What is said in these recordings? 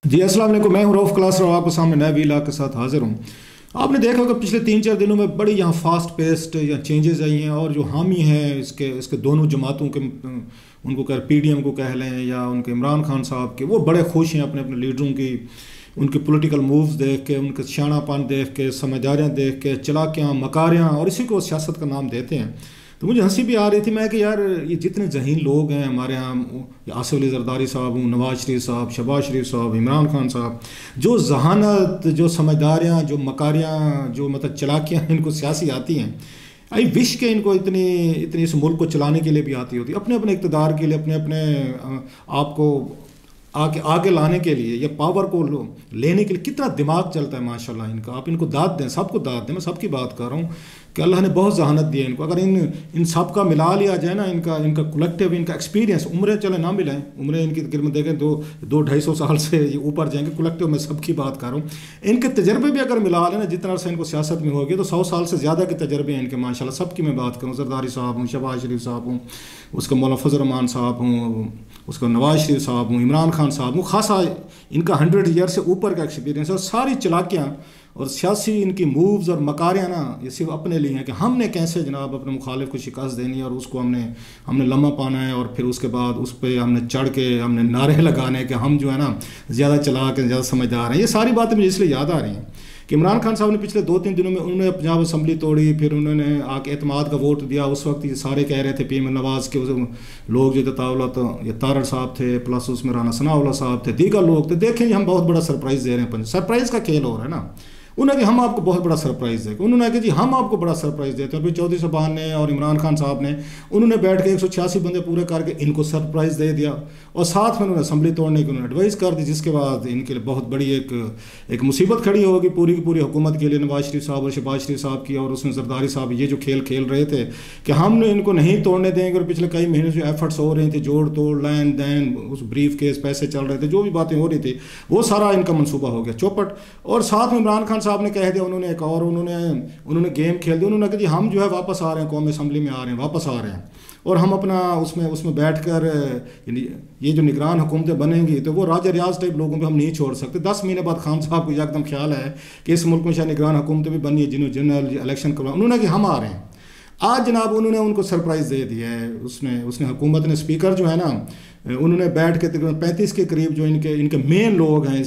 जी अस्सलाम वालेकुम। मैं हूं रऊफ़ क्लास और आपके सामने नए वीला के साथ हाजिर हूं। आपने देखा होगा पिछले 3-4 दिनों में बड़ी यहाँ फास्ट पेस्ड या चेंजेस आई हैं और जो हामी हैं इसके इसके दोनों जमातों के उनको कह पीडीएम को कह लें या उनके इमरान खान साहब के, वो बड़े खुश हैं अपने अपने लीडरों की, उनके पॉलिटिकल मूव्स देख के, उनके शानापन देख के, समझदारियाँ देख के, चलाकियाँ मकारियाँ, और इसी को सियासत का नाम देते हैं। तो मुझे हंसी भी आ रही थी मैं कि यार ये जितने जहीन लोग हैं हमारे यहाँ, आसिफ अली जरदारी साहब हूँ, नवाज शरीफ साहब, शहबाज शरीफ साहब, इमरान खान साहब, जो जहानत, जो समझदारियाँ, जो मकारियाँ, जो मतलब चलाकियाँ इनको सियासी आती हैं, आई विश के इनको इतनी इतनी इस मुल्क को चलाने के लिए भी आती होती, अपने अपने इक़्तिदार के लिए, अपने अपने आप को आगे आगे लाने के लिए या पावर को लेने के लिए कितना दिमाग चलता है माशाल्लाह इनका। आप इनको दाद दें, सबको दाद दें, मैं सबकी बात कर रहा हूँ कि अल्लाह ने बहुत जहानत दी है इनको। अगर इन सब का मिला लिया जाए ना, इनका इनका कलेक्टिव, इनका एक्सपीरियंस, उम्रें चले ना मिलें, उम्रें इनकी तकरीबन देखें 2-250 साल से ये ऊपर जाएंगे, कलेक्टिव में सबकी बात कर रहा हूँ। इनके तजर्बे भी अगर मिला लें ना, जितना अर्सा इनको सियासत में होगी, तो 100 साल से ज़्यादा के तजर्बे हैं इनके माशाल्लाह। सबकी मैं बात करूँ, जरदारी साहब हूँ, शहबाज शरीफ साहब हूँ, उसका मौलाना फजल रहमान साहब हूँ, उसका नवाज शरीफ साहब हूँ, इमरान खान साहब हूँ, खासा इनका 100 ईयर से ऊपर का एक्सपीरियंस है। और सारी चलाकियाँ और सियासी इनकी मूव्स और मकारियाँ ना, ये सिर्फ अपने लिए हैं कि हमने कैसे जनाब अपने मुखालिफ को शिकस्त देनी है और उसको हमने लम्हा पाना है, और फिर उसके बाद उस पर हमने चढ़ के हमने नारे लगाने कि हम जो है ना ज़्यादा चला के ज़्यादा समझदार हैं। ये सारी बातें मुझे इसलिए याद आ रही हैं कि इमरान खान साहब ने पिछले 2-3 दिनों में उन्होंने पंजाब असम्बली तोड़ी, फिर उन्होंने आके एतमाद का वोट दिया। उस वक्त ये सारे कह रहे थे पीएम नवाज़ के लोग जो तावलत, ये तारड़ साहब थे, प्लस उसमें राना सनाउल्लाह साहब थे, दीगर लोग थे। देखें हम बहुत बड़ा सरप्राइज़ दे रहे हैं, सरप्राइज़ का खेल हो रहा है ना। उन्होंने हम आपको बहुत बड़ा सरप्राइज़ देंगे, उन्होंने कहा जी हम आपको बड़ा सरप्राइज़ देते हैं। फिर चौधरी साहबान ने और इमरान खान साहब ने उन्होंने बैठ के 186 बंदे पूरे करके इनको सरप्राइज़ दे दिया, और साथ में उन्होंने असम्बली तोड़ने की उन्होंने एडवाइस कर दी, जिसके बाद इनके लिए बहुत बड़ी एक मुसीबत खड़ी होगी पूरी की पूरी हुकूमत के लिए, नवाज शरीफ साहब और शहबाज शरीफ साहब की। और उसमें जरदारी साहब ये जो खेल खेल रहे थे कि हमने इनको नहीं तोड़ने देंगे, और पिछले कई महीने जो एफर्ट्स हो रहे थे, जोड़ तोड़, लैन दैन, उस ब्रीफ केस, पैसे चल रहे थे, जो भी बातें हो रही थी, वो सारा इनका मनसूबा हो गया चौपट। और साथ में इमरान खान साहब ने कह दिया, उन्होंने एक और उन्होंने गेम खेल दिया। उन्होंने कहा जी हम जो है वापस आ रहे हैं, कौमी असम्बली में आ रहे हैं, वापस आ रहे हैं, और हम अपना उसमें बैठकर ये जो निगरान हुकूमतें बनेंगी तो वो राजा रियाज टाइप लोगों पे हम नहीं छोड़ सकते। 10 महीने बाद खान साहब को एकदम ख्याल है कि इस मुल्क में शायद निगरान हुकूमतें भी बनी है जिन्होंने जनरल इलेक्शन करवा, उन्होंने कि हम आ रहे हैं। आज जनाब उन्होंने उनको सरप्राइज़ दे दिया है। उसने हुकूमत ने, स्पीकर जो है ना, उन्होंने बैठ के तकरीबन 35 के करीब जो इनके मेन लोग हैं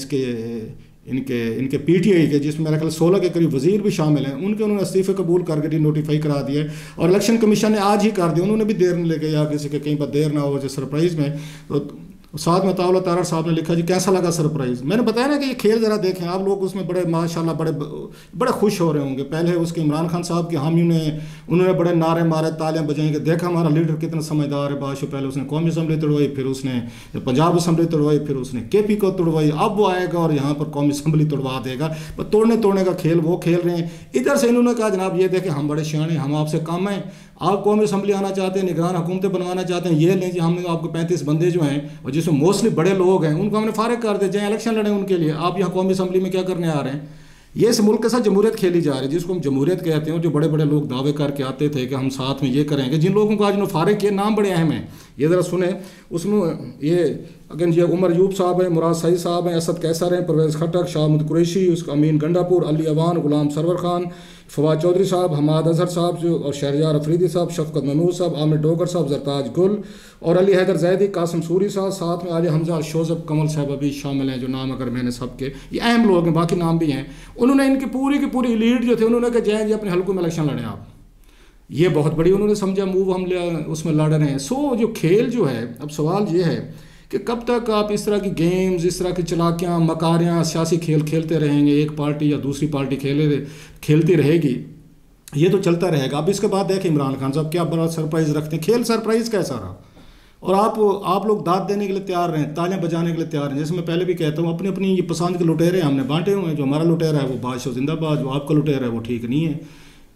इनके पीटीआई के, जिसमें मेरा ख्याल 16 के करीब वजीर भी शामिल हैं, उन्होंने इस्तीफ़े कबूल करके नोटिफाई करा दिए। और इलेक्शन कमीशन ने आज ही कर दिया, उन्होंने भी देर नहीं लेके, या किसी के कहीं पर देर ना हो जो सरप्राइज़ में। तो साथ में तावला तारड़ साहब ने लिखा जी कैसा लगा सरप्राइज़। मैंने बताया ना कि ये खेल ज़रा देखें आप लोग, उसमें बड़े माशाल्लाह बड़े खुश हो रहे होंगे। पहले उसके इमरान खान साहब के हामी ने उन्होंने बड़े नारे मारे, तालियां बजाएंगे, देखा हमारा लीडर कितना समझदार है बादशाह। पहले उसने कौमी असम्बली तोड़वाई, फिर उसने पंजाब असम्बली तोड़वाई, फिर उसने केपी को तोड़वाई, अब वो आएगा और यहाँ पर कौमी असम्बली तोड़वा देगा। पर तोड़ने का खेल वो खेल रहे हैं। इधर से इन्होंने कहा जनाब ये देखें हम बड़े सियाने, हम आपसे कम हैं, आप कौमी असम्बली आना चाहते हैं, निगरान हुकूमतें बनवाना चाहते हैं, ये लें जी हमने आपको 35 बंदे जो हैं और जिसमें मोस्टली बड़े लोग हैं उनको हमने फारिग कर दे, जाए इलेक्शन लड़ें उनके लिए। आप यहाँ कौमी असम्बली में क्या करने आ रहे हैं? ये इस मुल्क के साथ जमहूरियत खेली जा रही है, जिसको हम जमहूरियत कहते हैं। जो बड़े बड़े लोग दावे करके आते थे कि हम साथ में ये करेंगे, जिन लोगों को आज उन्होंने फारिग किए, नाम बड़े अहम हैं, ये ज़रा सुने। उसमें ये अगेन ये उमर यूब साहब हैं, मुराद सईद साहब हैं, असद कैसर हैं, परवेज़ खटक, शाहमुद कुरैशी, उसका अमीन गंडापुर, अली अवान, गुलाम सरवर खान, फवाद चौधरी साहब, हमाद अजहर साहब जो, और शहरयार अफरीदी साहब, शफकत महमूद साहब, आमिर डोगर साहब, जरताज गुल और अली हैदर जैदी, कासिम सूरी साहब, साथ में आली हमजा, शोजब कमल साहब अभी शामिल हैं, जो नाम अगर मैंने सबके, ये अहम लोग हैं, बाकी नाम भी हैं। उन्होंने इनकी पूरी की पूरी लीड जो थे, उन्होंने कहा जय जी अपने हल्कों में इलेक्शन लड़ें आप। ये बहुत बड़ी उन्होंने समझा मूव, हम उसमें लड़ रहे हैं। सो जो खेल जो है, अब सवाल ये है कि कब तक आप इस तरह की गेम्स, इस तरह की चलाकियाँ मकारियाँ, सियासी खेल खेलते रहेंगे, एक पार्टी या दूसरी पार्टी खेलती रहेगी, ये तो चलता रहेगा। अब इसके बाद देखें इमरान खान साहब क्या बड़ा सरप्राइज़ रखते हैं। खेल सरप्राइज़ कैसा रहा, और आप लोग दाद देने के लिए तैयार रहें, तालियां बजाने के लिए तैयार हैं। जैसे मैं पहले भी कहता हूँ, अपनी अपनी ये पसंद के लुटेरे हमने बांटे हुए हैं। जो हमारा लुटेरा है वो बादशाह जिंदाबाद, जो आपका लुटेरा है वो ठीक नहीं है।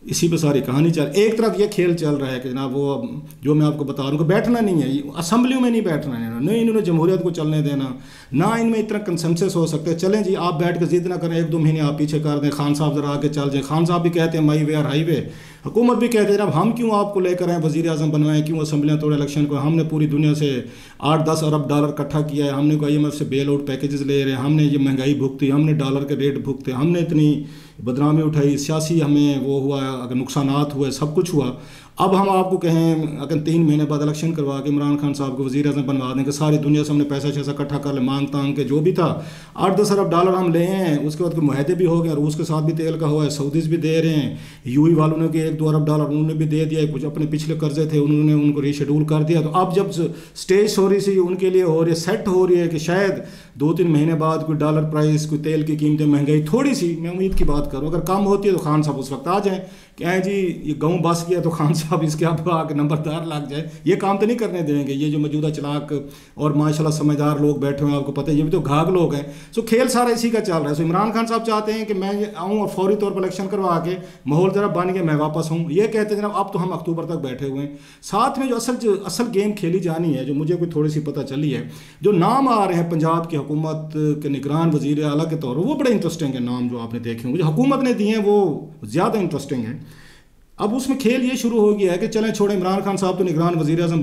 इसी पे सारी कहानी चल। एक तरफ ये खेल चल रहा है कि जनाब वो जो मैं आपको बता रहा हूँ कि बैठना नहीं है, असम्बलियों में नहीं बैठना है, नहीं इन्होंने जमहूरियत को चलने देना, ना इनमें इतना कंसेंसस हो सकता है। चलें जी, आप बैठ कर जिद ना करें, 1-2 महीने आप पीछे कर दें, खान साहब जरा आके चल जाएं। खान साहब भी कहते हैं माई वे और हाईवे, हुकूमत भी कहते हैं अब हम क्यों आपको लेकर आए वज़ीर आज़म बनवाएं, क्यों असम्बलियाँ तोड़े इलेक्शन को, हमने पूरी दुनिया से $8-10 अरब इकट्ठा किया है, हमने को IMF से बेल आउट पैकेजेस ले रहे हैं, हमने ये महंगाई भुगती, हमने डॉलर के रेट भुगते, हमने इतनी बदनामी उठाई, सियासी हमें वो हुआ, अगर नुकसानात हुए, सब कुछ हुआ। अब हम आपको कहें अगर 3 महीने बाद इलेक्शन करवा के इमरान खान साहब को वज़ीर आज़म बनवा दें कि सारी दुनिया से हमने पैसा शैसा इकट्ठा कर ले, मांग तांग के जो भी था $8-10 अरब हम ले हैं, उसके बाद मुआहदे भी हो गए, रूस के साथ भी तेल का हुआ है, सऊदीज़ भी दे रहे हैं, UAE वालों ने कि $1-2 अरब उन्होंने भी दे दिया, कुछ अपने पिछले कर्जे थे उन्होंने उनको रीशेड्यूल कर दिया। तो अब जब स्टेज हो रही सी उनके लिए हो रही है, सेट हो रही है कि शायद 2-3 महीने बाद कोई डॉलर प्राइस, कोई तेल की कीमतें, महंगाई थोड़ी सी, मैं उम्मीद की बात करूँ, अगर कम होती है तो खान साहब उस वक्त आ जाएँ क्या है जी ये गाँव बस गया तो खान साहब इसके अब आके नंबरदार लग जाए, ये काम तो नहीं करने देंगे। ये जो मौजूदा चलाक और माशाल्लाह समझदार लोग बैठे हुए हैं, आपको पता है ये भी तो घाघ लोग हैं। सो खेल सारा इसी का चल रहा है। सो इमरान खान साहब चाहते हैं कि मैं आऊँ और फौरी तौर पर इलेक्शन करवा के माहौल ज़रा बन गया, मैं वापस हूँ। ये कहते हैं जनाब अब तो हम अक्टूबर तक बैठे हुए हैं। साथ में जो असल गेम खेली जानी है, जो मुझे कोई थोड़ी सी पता चली है, जो नाम आ रहे हैं पंजाब की हुकूमत के निगरान वज़ीर आला के तौर पर, वो बड़े इंटरेस्टिंग है नाम जो आपने देखे होंगे, जो हुकूमत ने दिए हैं वो ज़्यादा इंटरेस्टिंग है। अब उसमें खेल ये शुरू हो गया है कि चलें छोड़े, इमरान खान साहब तो निगरान वज़ीर आज़म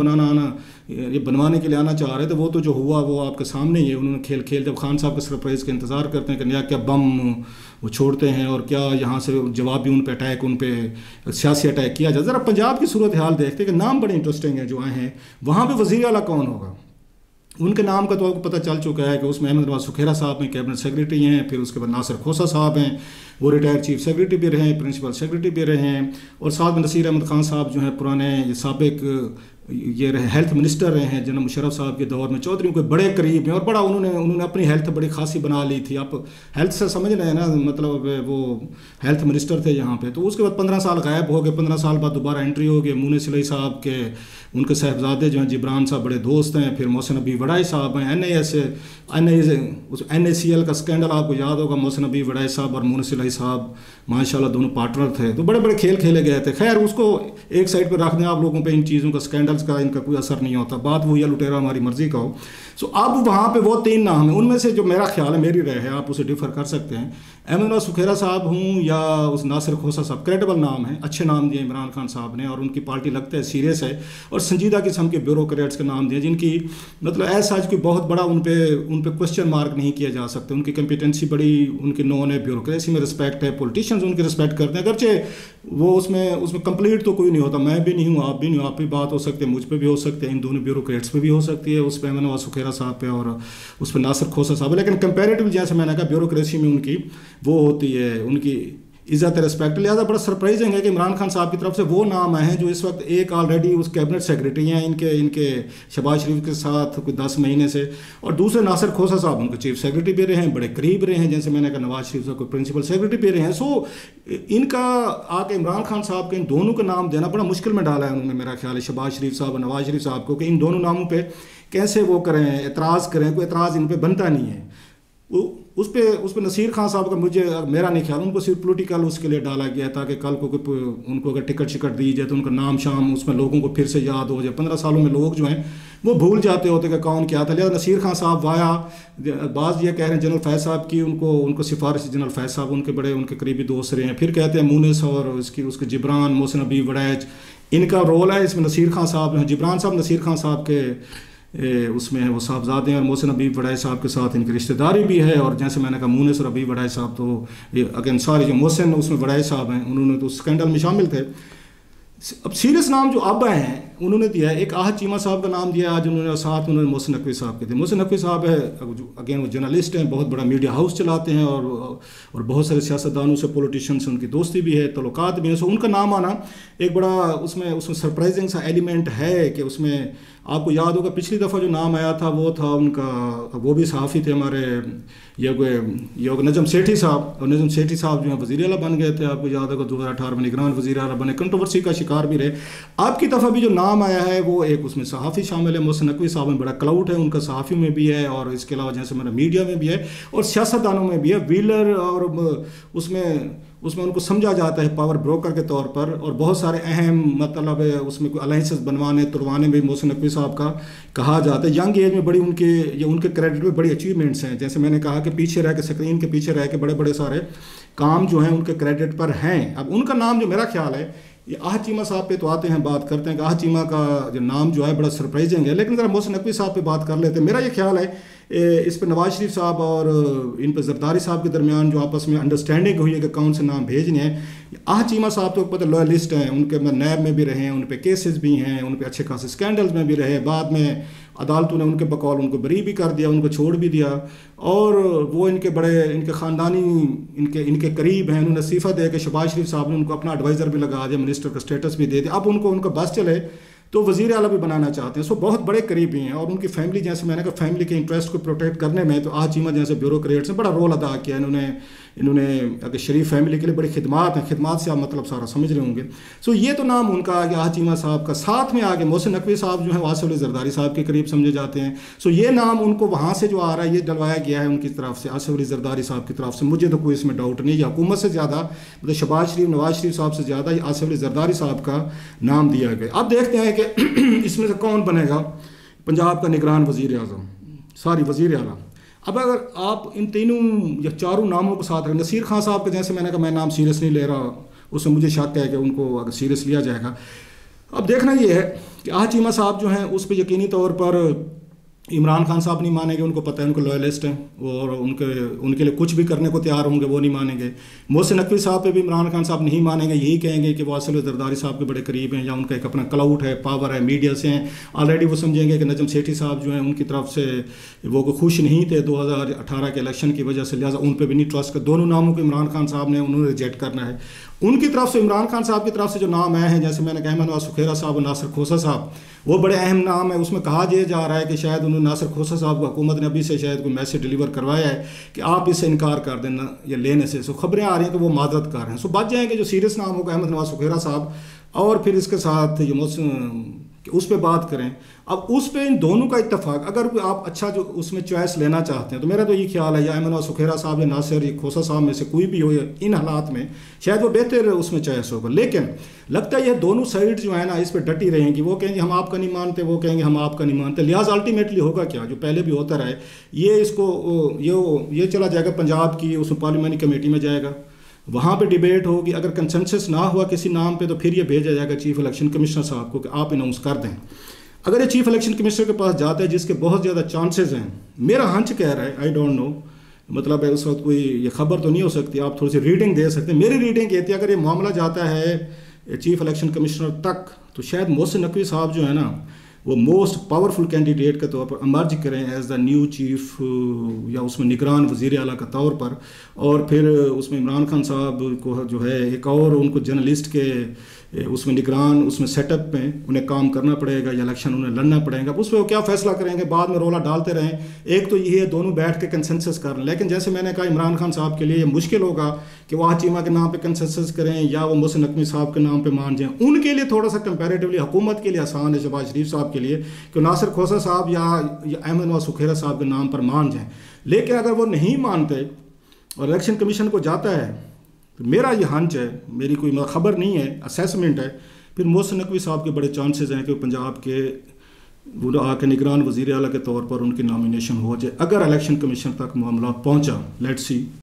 ये बनवाने के लिए आना चाह रहे थे, वो तो जो हुआ वो आपके सामने ही है। उन्होंने खेल जब खान साहब के सरप्राइज़ का इंतज़ार करते हैं कि नया क्या बम वो छोड़ते हैं और क्या यहाँ से जवाबी उन पर अटैक, उन पर सियासी अटैक किया जाए। ज़रा पंजाब की सूरत हाल देखते हैं कि नाम बड़े इंटरेस्टिंग है जो आए हैं। वहाँ पर वज़ीर आला कौन होगा, उनके नाम का तो आपको पता चल चुका है कि उसमें अहमद नवाज सुखेरा साहब हैं, कैबिनेट सेक्रेटरी हैं, फिर उसके बाद नासिर खोसा साहब हैं, वो रिटायर्ड चीफ सेक्रेटरी भी रहे हैं, प्रिंसिपल सेक्रेटरी भी रहे हैं, और साथ में नसीर अहमद खान साहब जो हैं पुराने साबिक ये रहे हेल्थ मिनिस्टर रहे हैं जनरल मुशर्रफ साहब के दौर में, चौधरियों के बड़े करीब हैं और बड़ा उन्होंने अपनी हेल्थ बड़ी खासी बना ली थी। आप हेल्थ से समझ रहे हैं ना, मतलब वो हेल्थ मिनिस्टर थे यहाँ पे। तो उसके बाद 15 साल गायब हो गए, 15 साल बाद दोबारा एंट्री हो गई। मुने सिलाई साहब के उनके साहबजादे जो हैं जिब्रान साहब बड़े दोस्त हैं, फिर मोहसिन नबी वड़ाई साहब हैं। NACL का स्कैंडल आपको याद होगा, मोहसिन नबी वड़ाई साहब और मुने सिलाई साहब माशाल्लाह दोनों पार्टनर थे, तो बड़े बड़े खेल खेले गए थे। खैर उसको एक साइड पर रख दें, आप लोगों पे इन चीज़ों का स्कैंडल्स का इनका कोई असर नहीं होता, बात वो या लुटेरा हमारी मर्जी का हो। सो अब वहाँ पे वो 3 नाम हैं, उनमें से जो मेरा ख्याल है, मेरी राय है, आप उसे डिफ़र कर सकते हैं, अहमद नवाज सुखेरा साहब हूँ या उस नासिर खोसा साहब, क्रेडिबल नाम है, अच्छे नाम दिए इमरान खान साहब ने, और उनकी पार्टी लगता है सीरियस है, और संजीदा किस्म के ब्यूरोक्रेट्स के नाम दिए जिनकी मतलब ऐसा आज कोई बहुत बड़ा उन पे क्वेश्चन मार्क नहीं किया जा सकता। उनकी कम्पिटेंसी बड़ी, उनके नॉन है, ब्यूरोक्रेसी में रिस्पेक्ट है, पॉलिटिशियंस उनकी रिस्पेक्ट करते हैं, अगरचे वो उसमें कंप्लीट तो कोई नहीं होता, मैं भी नहीं हूँ, आप भी नहीं हो, आप भी बात हो सकती है, मुझ पर भी हो सकते हैं, इन दोनों ब्यूरोक्रेट्स पे भी हो सकती है, उस पर अहमद नवाज सुखेरा साहब पे और उस पर नासिर खोसा साहब। लेकिन कंपेरेटिव जैसे मैंने कहा ब्यूरोक्रेसी में उनकी वो होती है, उनकी इज़्ज़त रिस्पेक्ट। लिहाजा बड़ा सरप्राइजिंग है कि इमरान खान साहब की तरफ से वो नाम आए हैं जो इस वक्त एक ऑलरेडी उस कैबिनेट सेक्रेटरी हैं इनके शहबाज शरीफ के साथ कोई 10 महीने से, और दूसरे नासिर खोसा साहब उनके चीफ सेक्रेटरी भी रहे हैं, बड़े करीब रहे हैं, जैसे मैंने कहा नवाज शरीफ साहब को प्रिंसिपल सेक्रेटरी भी रहे हैं। सो इनका आके इमरान खान साहब के इन दोनों का नाम देना बड़ा मुश्किल में डाला है उन्होंने, मेरा ख्याल है शहबाज शरीफ साहब और नवाज शरीफ साहब को, कि इन दोनों नामों पर कैसे वो करें, एतराज़ करें। कोई एतराज़ इन पर बनता नहीं है। उस पर नसीर खान साहब का मेरा नहीं ख्याल, उनको सिर्फ पॉलिटिकल उसके लिए डाला गया ताकि कल को उनको अगर टिकट शिकट दी जाए तो उनका नाम शाम उसमें लोगों को फिर से याद हो जाए। 15 सालों में लोग जो हैं वो भूल जाते होते कि कौन क्या था। लिहाजा नसीर खान साहब वाया, बाज़ ये कह रहे हैं जनरल फैज़ साहब की उनको सिफारिश जनरल फैज़ साहब उनके करीबी दोस्त रहे हैं। फिर कहते हैं मुनिस और उसके जिब्रान, मोहसिन नबी वड़ैच, इनका रोल है इसमें। नसीर खान साहब, जिब्रान साहब नसीर खान साहब के उसमें वो साहबजादे हैं, और मोहसिन अबी वड़ाई साहब के साथ इनकी रिश्तेदारी भी है, और जैसे मैंने कहा मुनिस और अबी वड़ाई साहब तो ये अगेन सारे जो मोहसिन उसमें वड़ाई साहब हैं उन्होंने तो स्कैंडल में शामिल थे। अब सीरियस नाम जो अब आए हैं उन्होंने दिया है, एक आहद चीमा साहब का नाम दिया आज उन्होंने, साथ उन्होंने मोहसिन नकवी साहब के थे। मोहसिन नकवी साहब है अगेन वो जर्नलिस्ट हैं, बहुत बड़ा मीडिया हाउस चलाते हैं, और बहुत सारे सियासतदानों से, पॉलिटिशियन से उनकी दोस्ती भी है, तल्लुकात भी हैं। सो उनका नाम आना एक बड़ा उसमें सरप्राइजिंग सा एलिमेंट है कि उसमें आपको याद होगा पिछली दफ़ा जो नाम आया था वो था उनका, वो भी सहाफ़ी थे हमारे ये नजम सेठी साहब, और नजम सेठी साहब जो है वज़ीर आला बन गए थे, आपको याद होगा 2018 में निगरान वज़ीर आला बने, कंट्रोवर्सी का शिकार भी रहे। आपकी दफ़ा भी जो नाम आया है वो एक उसमें सहाफ़ी शामिल है, मोहसिन नकवी साहब में बड़ा क्लाउड है उनका, सहाफ़ी में भी है, और इसके अलावा जैसे मेरा मीडिया में भी है और सियासतदानों में भी है। व्हीलर और उसमें उसमें उनको समझा जाता है पावर ब्रोकर के तौर पर, और बहुत सारे अहम मतलब उसमें कोई अलाइंसेस बनवाने तुड़वाने में मोहसिन नकवी साहब का कहा जाता है। यंग एज में बड़ी उनके क्रेडिट में बड़ी अचीवमेंट्स हैं। जैसे मैंने कहा कि पीछे रह के स्क्रीन के पीछे रह के बड़े बड़े सारे काम जो हैं उनके क्रेडिट पर हैं। अब उनका नाम जो मेरा ख्याल है, ये आह चीमा साहब पे तो आते हैं, बात करते हैं कि आह चीमा का जो नाम जो है बड़ा सरप्राइजिंग है, लेकिन ज़रा मोहसिन नकवी साहब पे बात कर लेते हैं। मेरा ये ख्याल है इस पर नवाज शरीफ साहब और इन पर जरदारी साहब के दरमियान जो आपस में अंडरस्टैंडिंग हुई है कि कौन से नाम भेजने हैं। आह चीमा साहब तो पता लॉयलिस्ट हैं, उनके नैब में भी रहे हैं, उन पर केसेस भी हैं, उन पर अच्छे खासे स्कैंडल्स में भी रहे, बाद में अदालतों ने उनके बकौल उनको बरी भी कर दिया, उनको छोड़ भी दिया, और वो इनके ख़ानदानी इनके करीब हैं। उन्होंने इस्तीफ़ा दे के शहबाज शरीफ साहब ने उनको अपना एडवाइज़र भी लगा दिया, मिनिस्टर का स्टेटस भी दे दिया। अब उनको उनका बस चले तो वज़ीर आला भी बनाना चाहते हैं। सो बहुत बड़े करीबी हैं, और उनकी फैमिली, जैसे मैंने कहा, फैमिली के इंटरेस्ट को प्रोटेक्ट करने में तो आह चीमा जैसे ब्यूरोक्रेट्स ने बड़ा रोल अदा किया। इन्होंने अगर शरीफ फैमिली के लिए बड़ी खिदमात हैं, खिदमात से आप मतलब सारा समझ रहे होंगे। सो ये तो नाम उनका आगे आह चीमा साहब का, साथ में आगे मोहसिन नकवी साहब जो है आसिफ अली जरदारी साहब के करीब समझे जाते हैं। सो ये नाम उनको वहाँ से जो आ रहा है ये डलवाया गया है उनकी तरफ से, आसिफ अली जरदारी साहब की तरफ से। मुझे तो कोई इसमें डाउट नहीं है, हुकूमत से ज़्यादा मतलब शहबाज शरीफ नवाज शरीफ साहब से ज़्यादा आसिफ अली जरदारी साहब का नाम दिया गया। अब देखते हैं कि इसमें से कौन बनेगा पंजाब का निगरान वज़ीर आज़म, वज़ीर आला। अब अगर आप इन तीनों या चारों नामों को साथ रखें, नसीर खान साहब का जैसे मैंने कहा मैं नाम सीरियस नहीं ले रहा, उसमें मुझे शक है कि उनको अगर सीरियस लिया जाएगा। अब देखना ये है कि आह चीमा साहब जो हैं उस पर यकीनी तौर पर इमरान खान साहब नहीं मानेंगे, उनको पता है उनको लॉयलिस्ट हैं, और उनके लिए कुछ भी करने को तैयार होंगे, वो नहीं मानेंगे। मोहसिन नकवी साहब पे भी इमरान खान साहब नहीं मानेंगे, यही कहेंगे कि वो आसिफ अली जरदारी साहब के बड़े करीब हैं, या उनका एक अपना क्लाउड है, पावर है, मीडिया से हैं। ऑलरेडी वो समझेंगे कि नजम सेठी साहब जो हैं उनकी तरफ से वो खुश नहीं थे 2018 के इलेक्शन की वजह से, लिहाजा उन पर भी नहीं ट्रस्ट कर। दोनों नामों को इमरान खान साहब ने उन्होंने रिजेक्ट करना है। उनकी तरफ से इमरान खान साहब की तरफ से जो नाम आए हैं, जैसे मैंने कहा नवाज सुखेरा साहब और नासिर खोसा साहब, वो बड़े अहम नाम है। उसमें कहा यह जा रहा है कि शायद उन्होंने नासिर खोसा साहब को हुकूमत ने अभी से शायद कोई मैसेज डिलीवर करवाया है कि आप इससे इनकार कर देना या लेने से। सो खबरें आ रही हैं कि वो माजरत कर रहे हैं। सो बच जाएंगे जो सीरियस नाम होगा अहमद नवाज सुखेरा साहब, और फिर इसके साथ ये उस पर बात करें। अब उस पर इन दोनों का इत्तेफाक, अगर कोई आप अच्छा जो उसमें चॉइस लेना चाहते हैं तो मेरा तो ये ख्याल है या अहमद नवाज सुखेरा साहब या नासिर खोसा साहब में से कोई भी हो, इन हालात में शायद वो बेहतर उसमें चॉइस होगा। लेकिन लगता है ये दोनों साइड जो है ना इस पर डटी रहेंगी, वो कहेंगे हम आपका नहीं मानते, वो कहेंगे हम आपका नहीं मानते। लिहाजा अल्टीमेटली होगा क्या, जो पहले भी होता रहा है, ये चला जाएगा पंजाब की उसमें पार्लियामेंट्री कमेटी में जाएगा, वहाँ पे डिबेट होगी। अगर कंसेंसस ना हुआ किसी नाम पे तो फिर ये भेजा जाएगा चीफ इलेक्शन कमिश्नर साहब को कि आप अनाउंस कर दें। अगर ये चीफ इलेक्शन कमिश्नर के पास जाता है, जिसके बहुत ज़्यादा चांसेस हैं, मेरा हंच कह रहा है, आई डोंट नो, मतलब है उस वक्त कोई ये खबर तो नहीं हो सकती, आप थोड़ी सी रीडिंग दे सकते हैं। मेरी रीडिंग कहती है अगर ये मामला जाता है चीफ इलेक्शन कमिश्नर तक, तो शायद मोहसिन नकवी साहब जो है ना वो मोस्ट पावरफुल कैंडिडेट के तौर पर इमर्ज करें एज द न्यू चीफ, या उसमें निगरान वज़ीर आला के तौर पर। और फिर उसमें इमरान खान साहब को जो है एक और उनको जर्नलिस्ट के उसमें निगरान उसमें सेटअप में उन्हें काम करना पड़ेगा, या इलेक्शन उन्हें लड़ना पड़ेगा। उस पर वो क्या फैसला करेंगे, बाद में रोला डालते रहें। एक तो ये है दोनों बैठ के कंसेंसस कर लें, लेकिन जैसे मैंने कहा इमरान खान साहब के लिए ये मुश्किल होगा कि वो आह चीमा के नाम पे कंसेंसस करें या वो मोहसिन नकवी साहब के नाम पे मान जाएं। उनके लिए थोड़ा सा कंपैरेटिवली हुकूमत के लिए आसान है, शहबाज शरीफ साहब के लिए, कि नासिर खोसा साहब या अहमद नवाज सुखेरा साहब के नाम पर मान जाएं। लेकिन अगर वो नहीं मानते और इलेक्शन कमीशन को जाता है, तो मेरा ये हंच है, मेरी कोई खबर नहीं है, असेसमेंट है, फिर मोहसिन नकवी साहब के बड़े चांसेस हैं कि पंजाब के वो आके निगरान वज़ीर आला के तौर पर उनकी नॉमिनेशन हो जाए, अगर इलेक्शन कमीशन तक मामला पहुंचा। लेट्स सी।